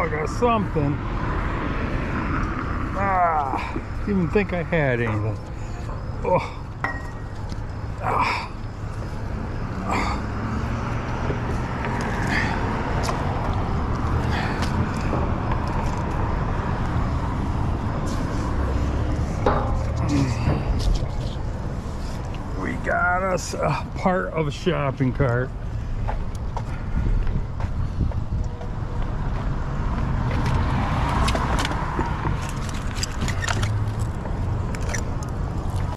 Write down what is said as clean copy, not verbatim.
I got something. Didn't even think I had anything. Oh. We got us a part of a shopping cart.